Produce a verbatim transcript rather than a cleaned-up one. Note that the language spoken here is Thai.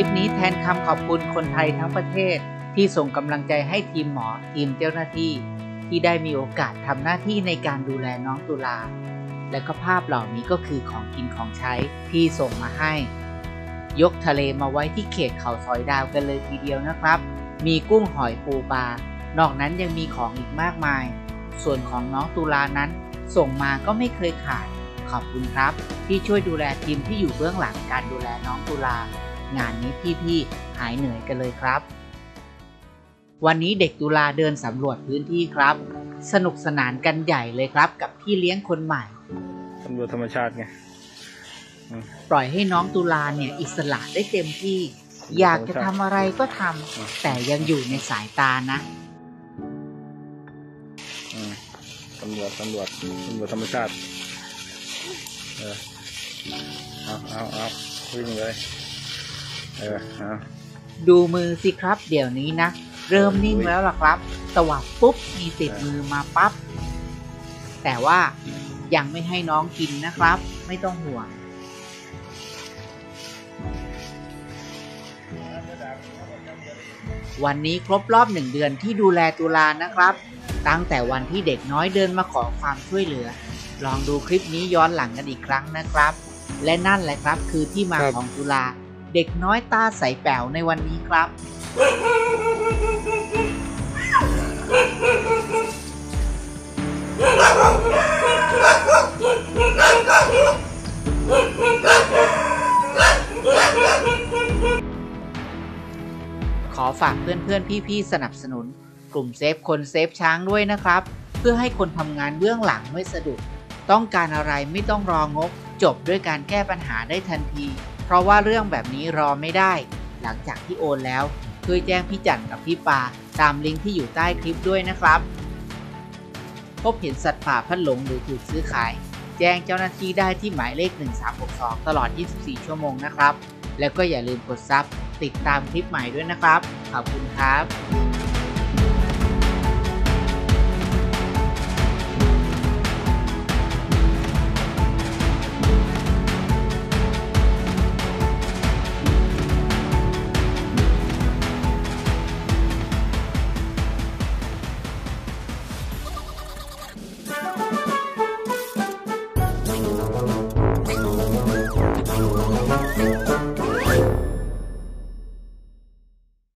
ลิปนี้แทนคำขอบคุณคนไทยทั้งประเทศที่ส่งกำลังใจให้ทีมหมอทีมเจ้าหน้าที่ที่ได้มีโอกาสทำหน้าที่ในการดูแลน้องตุลาและก็ภาพเหล่านี้ก็คือของกินของใช้ที่ส่งมาให้ยกทะเลมาไว้ที่เขตเขาสอยดาวกันเลยทีเดียวนะครับมีกุ้งหอยปูปลานอกนั้นยังมีของอีกมากมายส่วนของน้องตุลานั้นส่งมาก็ไม่เคยขาดขอบคุณครับที่ช่วยดูแลทีมที่อยู่เบื้องหลังการดูแลน้องตุลางานนี้พี่ๆหายเหนื่อยกันเลยครับวันนี้เด็กตุลาเดินสำรวจพื้นที่ครับสนุกสนานกันใหญ่เลยครับกับพี่เลี้ยงคนใหม่สำรวจธรรมชาติไงปล่อยให้น้องตุลาเนี่ยอิสระได้เต็มที่อยากจะทำอะไรก็ทำแต่ยังอยู่ในสายตานะสำรวจสำรวจสำรวจธรรมชาติเออเอาเอาเอาวิ่งเลยเออเอาดูมือสิครับเดี๋ยวนี้นะเริ่มนิ่งแล้วล่ะครับตวัดปุ๊บมีติดมือมาปั๊บแต่ว่ายังไม่ให้น้องกินนะครับไม่ต้องห่วงวันนี้ครบรอบหนึ่งเดือนที่ดูแลตุลานะครับตั้งแต่วันที่เด็กน้อยเดินมาขอความช่วยเหลือลองดูคลิปนี้ย้อนหลังกันอีกครั้งนะครับและนั่นแหละครับคือที่มาของตุลาเด็กน้อยตาใสแป๋วในวันนี้ครับขอฝากเพื่อนๆพี่ๆสนับสนุนกลุ่มเซฟคนเซฟช้างด้วยนะครับเพื่อให้คนทำงานเบื้องหลังไม่สะดุดต้องการอะไรไม่ต้องรองบจบด้วยการแก้ปัญหาได้ทันทีเพราะว่าเรื่องแบบนี้รอไม่ได้หลังจากที่โอนแล้วช่วยแจ้งพี่จันกับพี่ปาตามลิงก์ที่อยู่ใต้คลิปด้วยนะครับพบเห็นสัตว์ป่าพัดหลงหรือถูกซื้อขายแจ้งเจ้าหน้าที่ได้ที่หมายเลขหนึ่งสามหกสองตลอดยี่สิบสี่ชั่วโมงนะครับแล้วก็อย่าลืมกดซับติดตามคลิปใหม่ด้วยนะครับขอบคุณครับ